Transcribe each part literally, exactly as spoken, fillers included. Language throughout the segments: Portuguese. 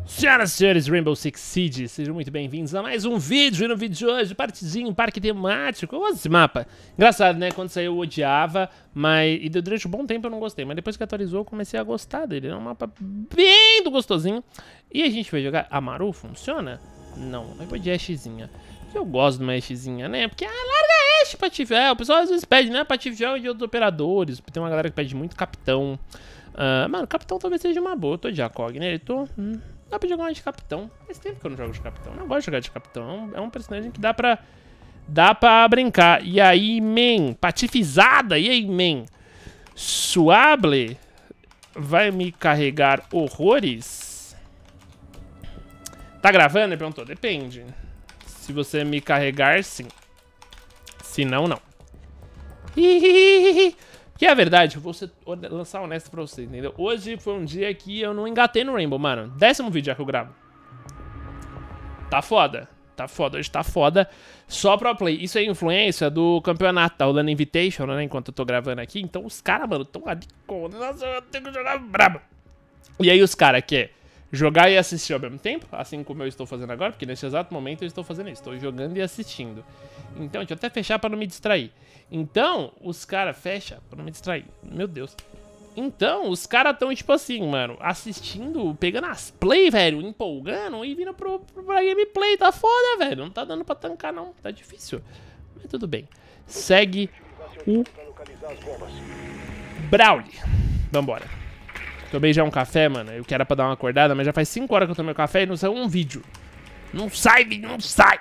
Senhoras e senhores, Rainbow Six Siege, sejam muito bem-vindos a mais um vídeo. E no vídeo de hoje, partidinho, parque temático. Eu gosto desse mapa. Engraçado, né? Quando saiu eu odiava, mas... E durante um bom tempo eu não gostei. Mas depois que atualizou eu comecei a gostar dele. É um mapa bem do gostosinho. E a gente vai jogar Amaru, funciona? Não, eu vou de Ashzinha. Eu gosto de uma Ashzinha, né? Porque, ah, larga Ash, Pativel. O pessoal às vezes pede, né? Pativel e de outros operadores. Tem uma galera que pede muito Capitão. Uh, mano, Capitão talvez seja uma boa. Eu tô de Akog, né? Eu tô... Hum. Dá pra jogar de Capitão. Faz tempo que eu não jogo de Capitão. Eu não gosto de jogar de Capitão. É um, é um personagem que dá pra... Dá pra brincar. E aí, man? Patifizada. E aí, man? Suable vai me carregar horrores? Tá gravando? Ele perguntou. Depende. Se você me carregar, sim. Se não, não. Hihihihi. Que é a verdade, eu vou ser, lançar honesto pra você, entendeu? Hoje foi um dia que eu não engatei no Rainbow, mano. Décimo vídeo já que eu gravo. Tá foda. Tá foda, hoje tá foda. Só pro play. Isso é influência do campeonato, tá rolando Invitation, né? Enquanto eu tô gravando aqui. Então os caras, mano, tão ali com... Nossa, eu tenho que jogar brabo. E aí os caras querem jogar e assistir ao mesmo tempo, assim como eu estou fazendo agora, porque nesse exato momento eu estou fazendo isso. Estou jogando e assistindo. Então, deixa eu até fechar pra não me distrair. Então, os caras... Fecha pra não me distrair. Meu Deus. Então, os caras tão, tipo assim, mano, assistindo, pegando as play, velho, empolgando e vindo pro, pro, pra gameplay. Tá foda, velho. Não tá dando pra tancar, não. Tá difícil. Mas tudo bem. Segue o Brawly. Vambora. Tomei já um café, mano. Eu quero pra dar uma acordada, mas já faz cinco horas que eu tomei o café e não saiu um vídeo. Não sai, não sai.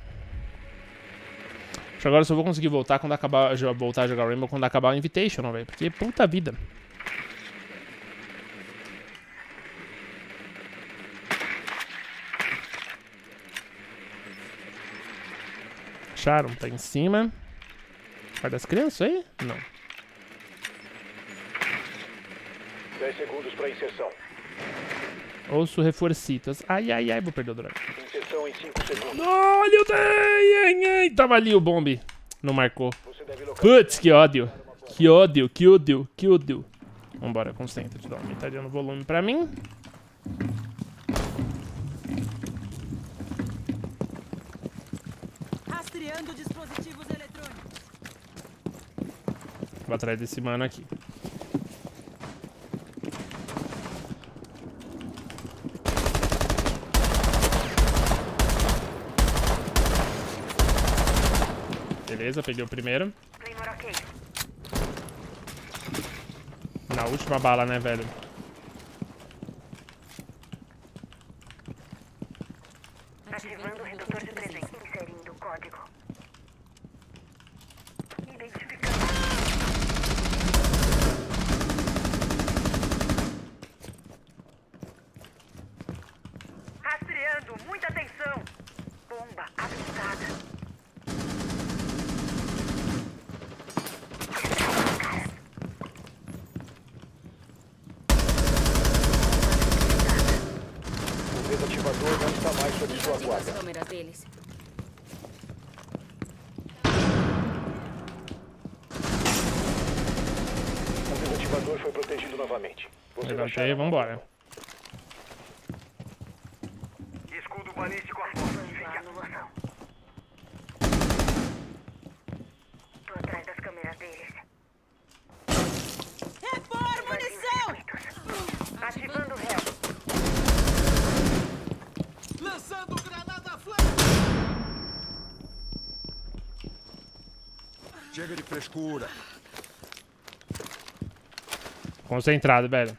Acho que agora eu só vou conseguir voltar quando acabar, voltar a jogar Rainbow quando acabar o Invitational, velho. Porque puta vida. Acharam? Tá em cima. Vai das crianças aí? Não. dez segundos pra inserção. Ouço reforcitas. Ai, ai, ai, vou perder o drone. Inserção em cinco segundos. Olha, eu dei! Tava ali o bombe. Não marcou. Putz, que ódio. Que ódio, que ódio, que ódio. Vambora, concentra. Te dá uma metadinha no volume pra mim. Rastreando dispositivos eletrônicos. Vou atrás desse mano aqui. Beleza, peguei o primeiro. Na última bala, né, velho? Ativando o redutor de presença. Inserindo o código. Identificando. Rastreando. Muita atenção. Bomba avistada. O desativador não está mais sob sua guarda. Câmera deles. O desativador foi protegido novamente. Você Levantei, vambora. Escudo balístico a forma. Fica no local. Tô atrás das câmeras deles. Repor munição! Ativando o réu. Lançando granada flash! Chega de frescura. Concentrado, velho.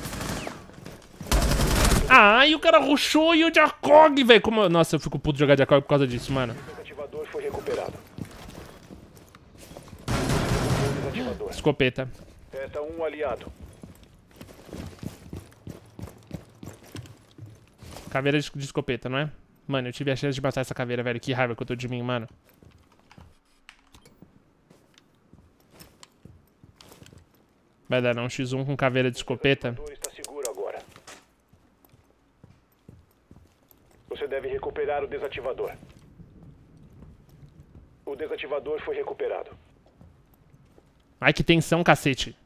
Ah, e o cara rushou e o de Akog, velho. Como eu... Nossa, eu fico puto de jogar de Akog por causa disso, mano. O desativador foi recuperado. O desativador. Escopeta. Resta um aliado. Caveira de, de escopeta, não é? Mano, eu tive a chance de matar essa caveira, velho. Que raiva que eu tô de mim, mano. Vai dar não, xis um com caveira de escopeta. O desativador está seguro agora. Você deve recuperar o desativador. O desativador foi recuperado. Ai, que tensão, cacete.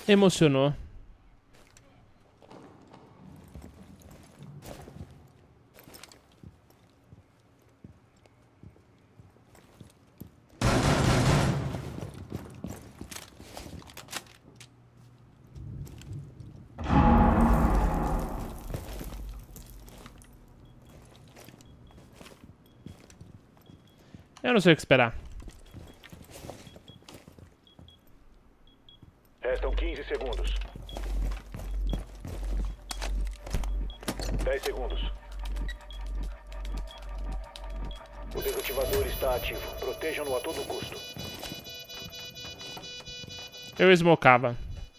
Emocionou. Eu não sei o que esperar. Restam quinze segundos. dez segundos. O desativador está ativo. Protejam-no a todo custo. Eu esmocava.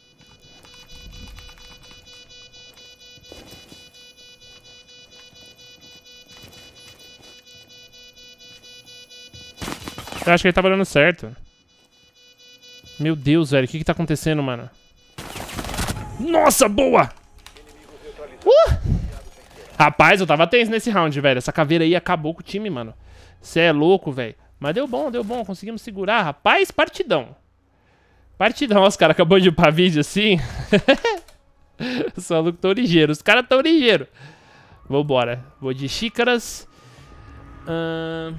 Eu acho que ele tava dando certo. Meu Deus, velho. O que que tá acontecendo, mano? Nossa, boa! Uh! Rapaz, eu tava tenso nesse round, velho. Essa caveira aí acabou com o time, mano. Cê é louco, velho. Mas deu bom, deu bom. Conseguimos segurar. Rapaz, partidão. Partidão. Os caras acabou de upar vídeo assim. Só louco, tão ligeiro. Os caras tão ligeiros. Vambora. Vou de xícaras. Ahn...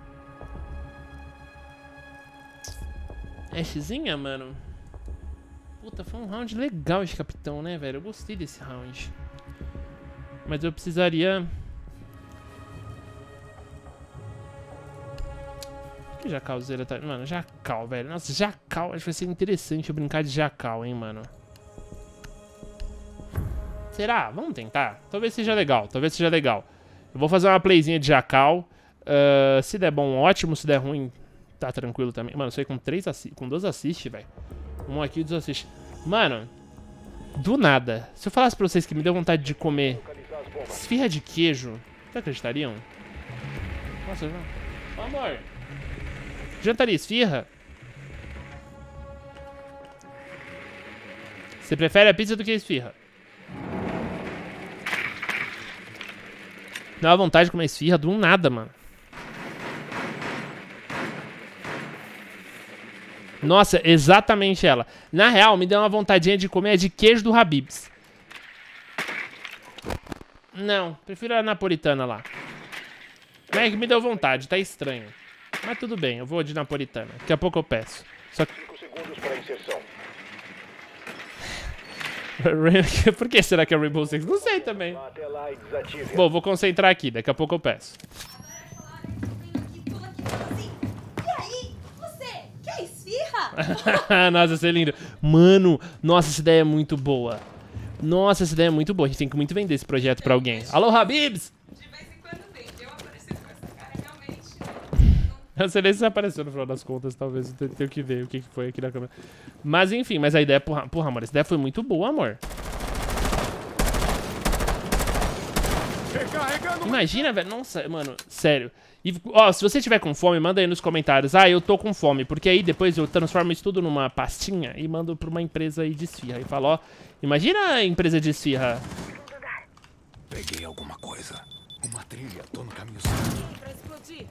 Ashzinha, mano. Puta, foi um round legal esse capitão, né, velho? Eu gostei desse round. Mas eu precisaria... Que Jacalzeira tá... Mano, Jacal, velho. Nossa, Jacal. Acho que vai ser interessante eu brincar de Jacal, hein, mano. Será? Vamos tentar? Talvez seja legal. Talvez seja legal. Eu vou fazer uma playzinha de Jacal. Uh, se der bom, ótimo. Se der ruim... Tá tranquilo também. Mano, eu sei com três assi com dois assists, velho. Um aqui e dois assists. Mano, do nada. Se eu falasse pra vocês que me deu vontade de comer esfirra de queijo, vocês acreditariam? Nossa, não. Ô, amor. Jantaria esfirra? Você prefere a pizza do que a esfirra? Dá uma vontade de comer esfirra do nada, mano. Nossa, exatamente ela. Na real, me deu uma vontadinha de comer a de queijo do Habib's. Não, prefiro a napolitana lá. Mas é que me deu vontade, tá estranho. Mas tudo bem, eu vou de napolitana. Daqui a pouco eu peço. Só que... cinco segundos para inserção. Por que será que é Rainbow Six? Não sei também. Até lá e desative. Bom, vou concentrar aqui, daqui a pouco eu peço. Nossa, isso é lindo. Mano, nossa, essa ideia é muito boa. Nossa, essa ideia é muito boa. A gente tem que muito vender esse projeto pra alguém. Alô, Habib's! De vez em quando vem. Eu aparecendo com essa cara, realmente. Eu sei nem se apareceu no final das contas, talvez. Eu tenho que ver o que foi aqui na câmera. Mas enfim, mas a ideia, porra, porra, amor, essa ideia foi muito boa, amor. Imagina, velho. Nossa, mano, sério. E, ó, se você tiver com fome, manda aí nos comentários. Ah, eu tô com fome. Porque aí depois eu transformo isso tudo numa pastinha e mando pra uma empresa aí de esfirra. E falo, ó, imagina a empresa de esfirra. Peguei alguma coisa. Uma trilha, tô no caminho certo. Pra explodir.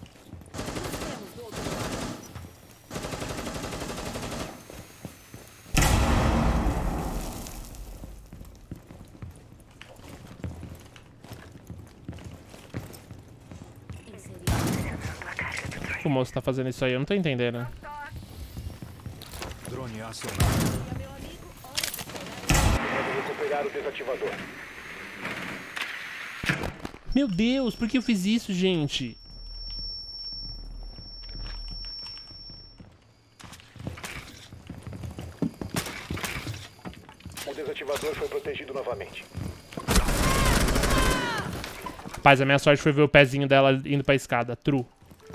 O moço tá fazendo isso aí, eu não tô entendendo. Drone acionado. Pode recuperar o desativador. Meu Deus, por que eu fiz isso, gente? O desativador foi protegido novamente. Rapaz, a minha sorte foi ver o pezinho dela indo pra escada. True.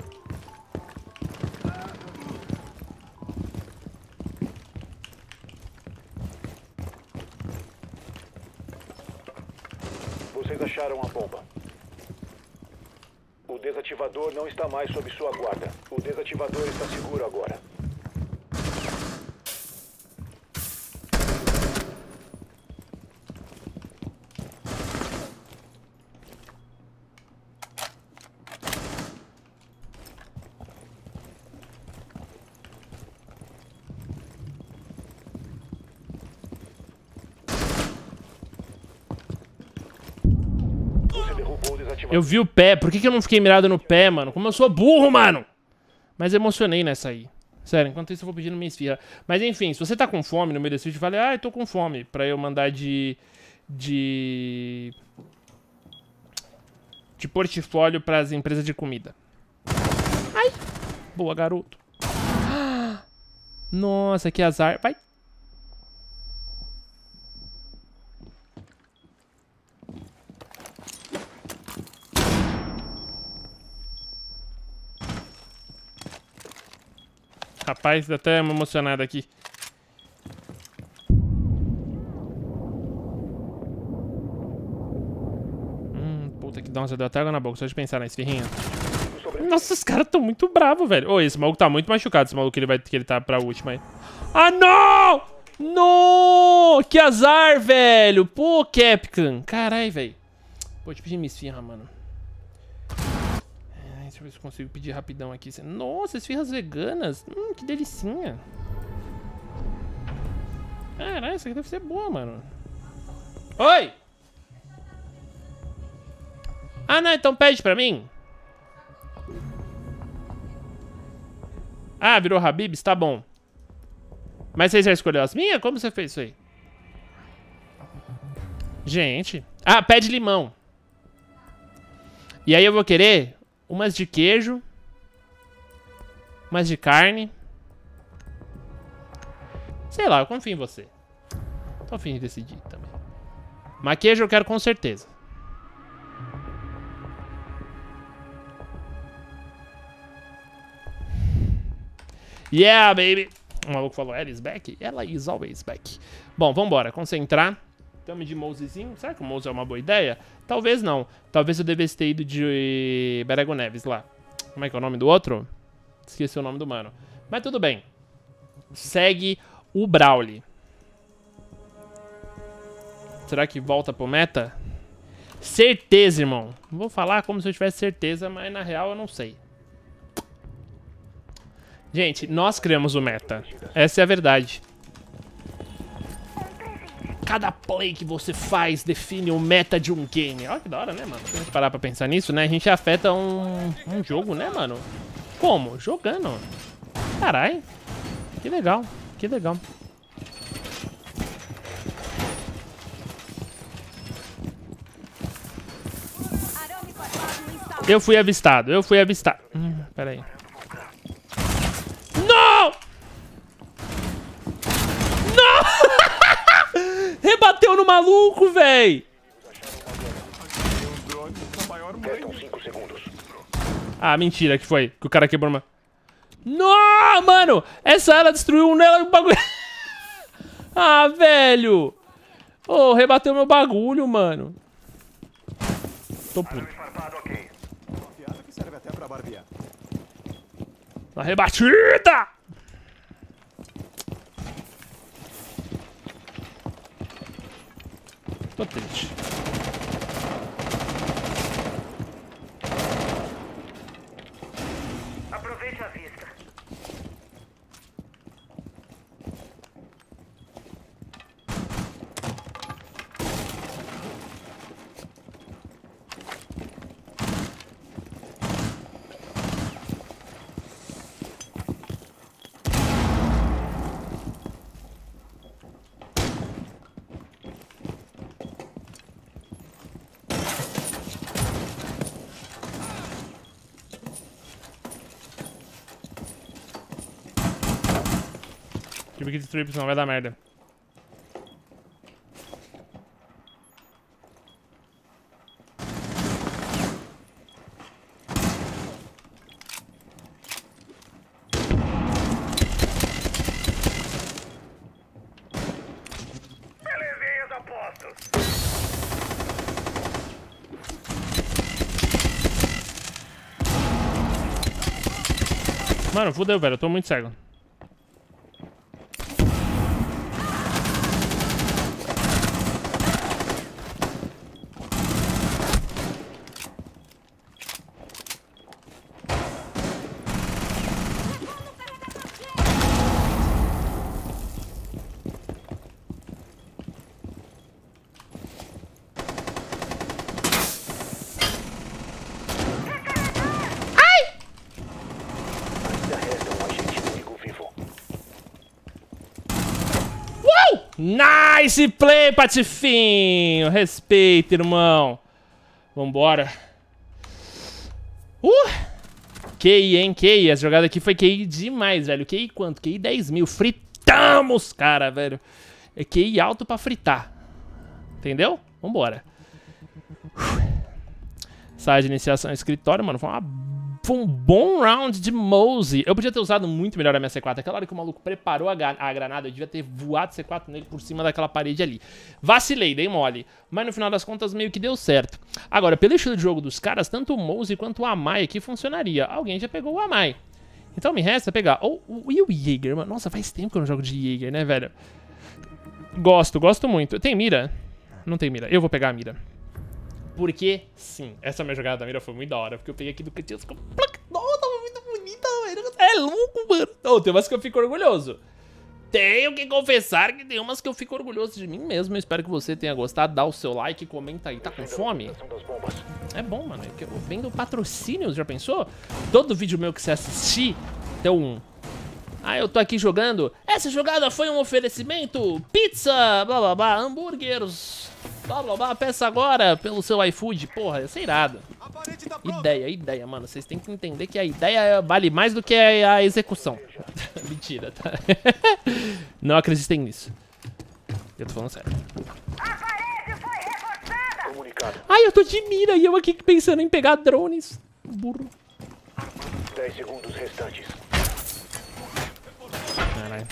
Vocês acharam a bomba. O desativador não está mais sob sua guarda. O desativador está seguro agora. arma. Eu vi o pé. Por que, que eu não fiquei mirado no pé, mano? Como eu sou burro, mano. Mas emocionei nessa aí. Sério, enquanto isso eu vou pedindo minha esfirra. Mas enfim, se você tá com fome no meio desse vídeo, fale, ah, eu tô com fome. Pra eu mandar de... De... De portfólio pras empresas de comida. Ai! Boa, garoto. Nossa, que azar. Vai. Rapaz, dá até uma emocionada aqui. Hum, puta que nossa, deu até água na boca só de pensar na esfirrinha. Nossa, os caras tão muito bravos, velho. Ô, esse maluco tá muito machucado, esse maluco que ele, vai, que ele tá pra última aí. Ah, não! Não! Que azar, velho! Pô, Capcom. Carai, velho. Pô, deixa eu pedir minha esfirra, mano. Deixa eu ver se eu consigo pedir rapidão aqui. Nossa, esfirras veganas. Hum, que delicinha. Caralho, essa aqui deve ser boa, mano. Oi! Ah, não, então pede pra mim. Ah, virou Habib's? Tá bom. Mas você já escolheu as minhas? Como você fez isso aí? Gente. Ah, pede limão. E aí eu vou querer umas de queijo. Umas de carne. Sei lá, eu confio em você. Tô a fim de decidir também. Mas queijo eu quero com certeza. Yeah, baby. O maluco falou, ela is back? Ela is always back. Bom, vambora, concentrar. Tamo de Mousezinho. Será que o Mouse é uma boa ideia? Talvez não. Talvez eu devesse ter ido de Berego Neves lá. Como é que é o nome do outro? Esqueci o nome do mano. Mas tudo bem. Segue o Brawly. Será que volta pro meta? Certeza, irmão. Vou falar como se eu tivesse certeza, mas na real eu não sei. Gente, nós criamos o meta. Essa é a verdade. Cada play que você faz define o meta de um game. Olha que da hora, né, mano? Se a gente parar pra pensar nisso, né? A gente afeta um, um jogo, né, mano? Como? Jogando. Carai. Que legal. Que legal. Eu fui avistado. Eu fui avistado. Hum, pera aí. Não! Não! Rebateu no maluco, véi! Restam cinco segundos. Ah, mentira que foi. Que o cara quebrou uma... Não, mano! Essa ela destruiu um nela e o bagulho... Ah, velho! Ô, oh, rebateu meu bagulho, mano. Tô puto. Que serve até pra barbear. Na rebatida! Tô triste. Aproveite a vista. Tive que destruir, porque senão vai dar merda. Elevei as apostas. Mano, fudeu, velho. Eu tô muito cego. Nice play, Patifinho. Respeita, irmão. Vambora. Uh! Q I, hein? Q I. Essa jogada aqui foi Q I demais, velho. Q I quanto? Q I dez mil. Fritamos, cara, velho. É Q I alto pra fritar. Entendeu? Vambora. Sai de iniciação escritório, mano. Foi, uma... foi um bom round de Mose. Eu podia ter usado muito melhor a minha C quatro. Aquela hora que o maluco preparou a, a granada, eu devia ter voado C quatro nele por cima daquela parede ali. Vacilei, dei mole. Mas no final das contas meio que deu certo. Agora, pelo estilo de jogo dos caras, tanto o Mose quanto o Amai aqui funcionaria. Alguém já pegou o Amai. Então me resta pegar... Oh, oh, e o Jaeger, mano? Nossa, faz tempo que eu não jogo de Jaeger, né, velho? Gosto, gosto muito. Tem mira? Não tem mira. Eu vou pegar a mira. Porque, sim, essa minha jogada da mira foi muito da hora. Porque eu peguei aqui do cantinho e nossa, tava muito bonita, velho. É louco, mano. Oh, tem umas que eu fico orgulhoso. Tenho que confessar que tem umas que eu fico orgulhoso de mim mesmo. Eu espero que você tenha gostado. Dá o seu like, comenta aí. Tá com fome? É bom, mano. Eu vendo patrocínios, já pensou? Todo vídeo meu que você assistir, tem um... Ah, eu tô aqui jogando. Essa jogada foi um oferecimento. Pizza, blá blá blá, hambúrgueres, blá blá blá, peça agora pelo seu iFood. Porra, isso é irado. Ideia, ideia, mano. Vocês têm que entender que a ideia vale mais do que a execução. Mentira, tá? Não acreditem nisso. Eu tô falando sério. Ai, eu tô de mira e eu aqui pensando em pegar drones. Burro. dez segundos restantes. Caralho.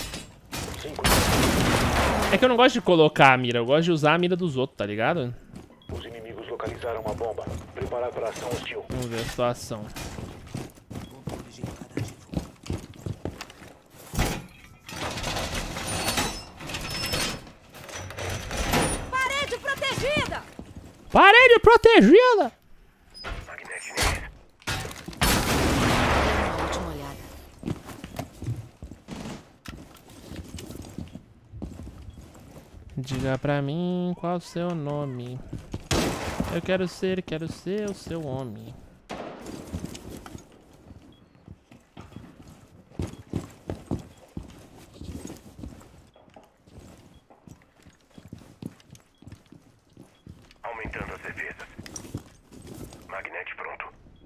É que eu não gosto de colocar a mira, eu gosto de usar a mira dos outros, tá ligado? Os inimigos localizaram uma bomba. Preparar para ação hostil. Vamos ver a situação. Parede protegida! Parede protegida! Última olhada. Diga pra mim qual o seu nome. Eu quero ser, quero ser o seu homem. Aumentando as defesas. Magnete pronto.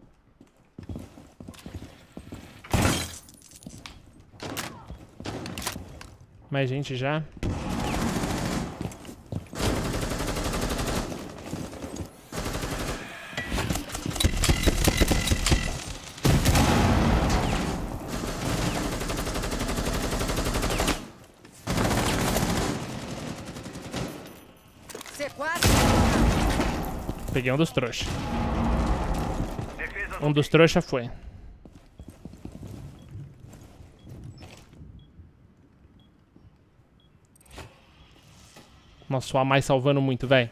Mais gente já? C quatro. Peguei um dos trouxas. Um dos trouxas foi. Nossa, o Amai salvando muito, velho.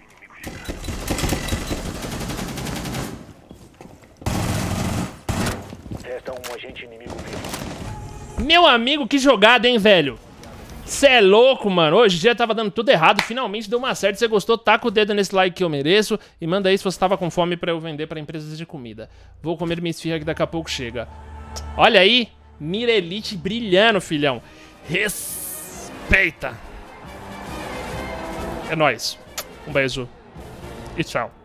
Resta um agente inimigo vivo. Meu amigo, que jogada, hein, velho? Cê é louco, mano. Hoje o dia tava dando tudo errado. Finalmente deu uma certa. Se você gostou, taca o dedo nesse like que eu mereço. E manda aí se você tava com fome pra eu vender pra empresas de comida. Vou comer minha esfirra que daqui a pouco chega. Olha aí. Mira Elite brilhando, filhão. Respeita. É nóis. Um beijo. E tchau.